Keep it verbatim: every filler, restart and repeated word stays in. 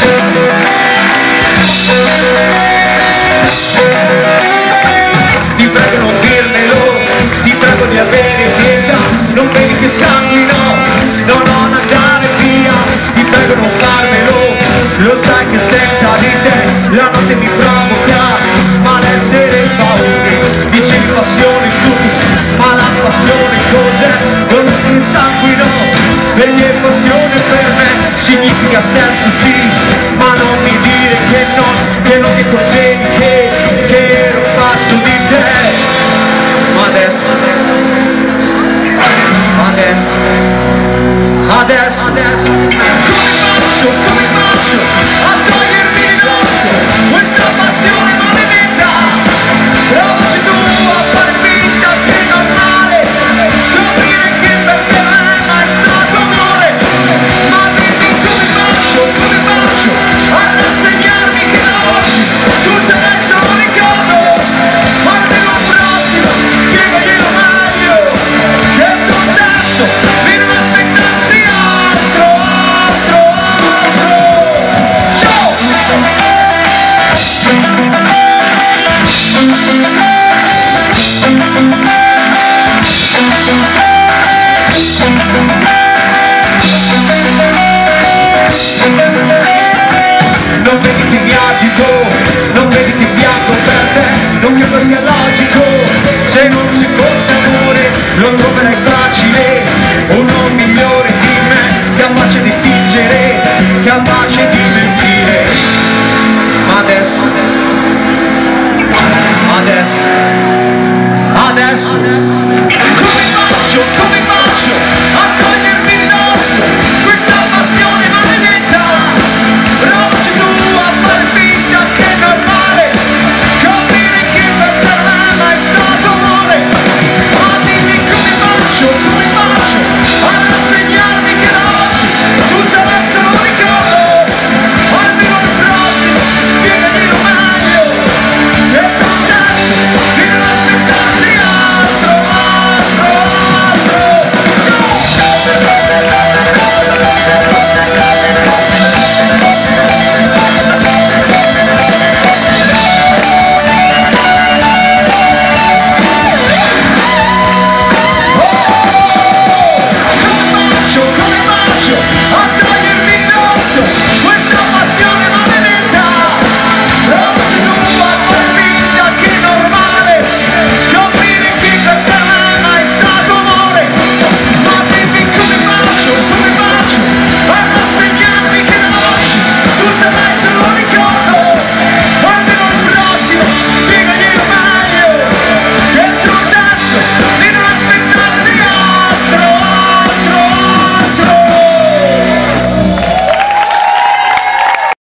Ti prego non dirmelo, ti prego di avere pietà, non vedi che sanguino, no no non andare via, ti prego non farmelo, lo sai che senza di te la notte mi provoca malessere, paure, dicevi passione tu, ma la passione cos'è? Non il sanguino, perché passione per me significa senso sì, ma non mi dire che non, che non ti accorgevi che, che ero pazzo di te. Ma adesso, adesso, adesso, adesso, come faccio, come faccio a togliere